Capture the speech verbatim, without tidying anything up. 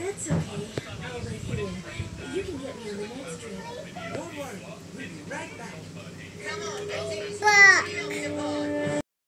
That's okay. I'll let you in. You can get me on the next trip. Don't worry. We'll be right back. Come on, let's